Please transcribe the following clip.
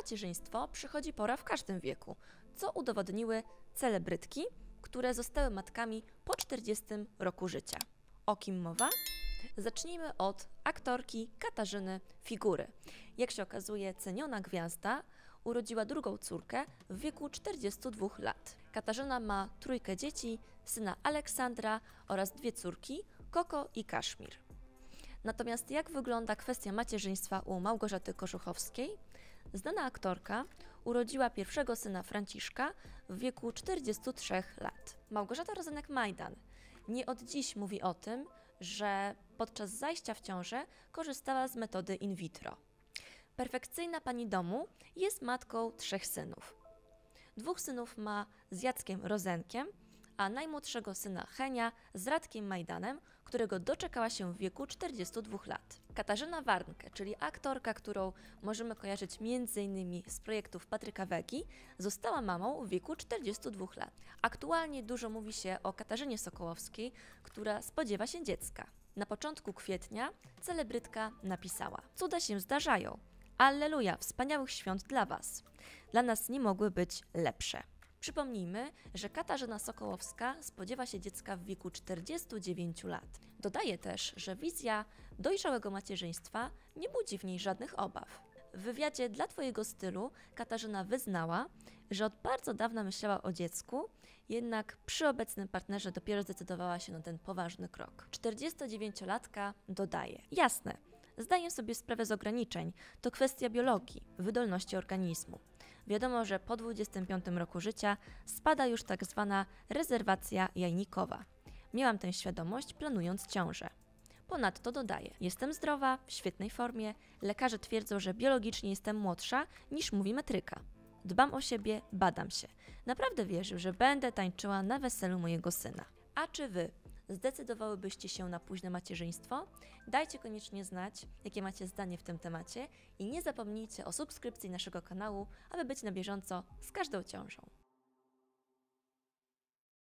macierzyństwo przychodzi pora w każdym wieku, co udowodniły celebrytki, które zostały matkami po 40 roku życia. O kim mowa? Zacznijmy od aktorki Katarzyny Figury. Jak się okazuje, ceniona gwiazda urodziła drugą córkę w wieku 42 lat. Katarzyna ma trójkę dzieci, syna Aleksandra oraz dwie córki, Koko i Kaszmir. Natomiast jak wygląda kwestia macierzyństwa u Małgorzaty Koszuchowskiej? Znana aktorka urodziła pierwszego syna Franciszka w wieku 43 lat. Małgorzata Rozenek-Majdan nie od dziś mówi o tym, że podczas zajścia w ciążę korzystała z metody in vitro. Perfekcyjna pani domu jest matką 3 synów. 2 synów ma z Jackiem Rozenkiem, a najmłodszego syna Henia z Radkiem Majdanem, którego doczekała się w wieku 42 lat. Katarzyna Warnke, czyli aktorka, którą możemy kojarzyć m.in. z projektów Patryka Wegi, została mamą w wieku 42 lat. Aktualnie dużo mówi się o Katarzynie Sokołowskiej, która spodziewa się dziecka. Na początku kwietnia celebrytka napisała: cuda się zdarzają. Alleluja, wspaniałych świąt dla Was. Dla nas nie mogły być lepsze. Przypomnijmy, że Katarzyna Sokołowska spodziewa się dziecka w wieku 49 lat. Dodaje też, że wizja dojrzałego macierzyństwa nie budzi w niej żadnych obaw. W wywiadzie dla Twojego stylu Katarzyna wyznała, że od bardzo dawna myślała o dziecku, jednak przy obecnym partnerze dopiero zdecydowała się na ten poważny krok. 49-latka dodaje: jasne, zdaję sobie sprawę z ograniczeń, to kwestia biologii, wydolności organizmu. Wiadomo, że po 25 roku życia spada już tak zwana rezerwacja jajnikowa. Miałam tę świadomość, planując ciążę. Ponadto dodaję: jestem zdrowa, w świetnej formie, lekarze twierdzą, że biologicznie jestem młodsza niż mówi metryka. Dbam o siebie, badam się. Naprawdę wierzę, że będę tańczyła na weselu mojego syna. A czy Wy zdecydowałybyście się na późne macierzyństwo? Dajcie koniecznie znać, jakie macie zdanie w tym temacie i nie zapomnijcie o subskrypcji naszego kanału, aby być na bieżąco z każdą ciążą.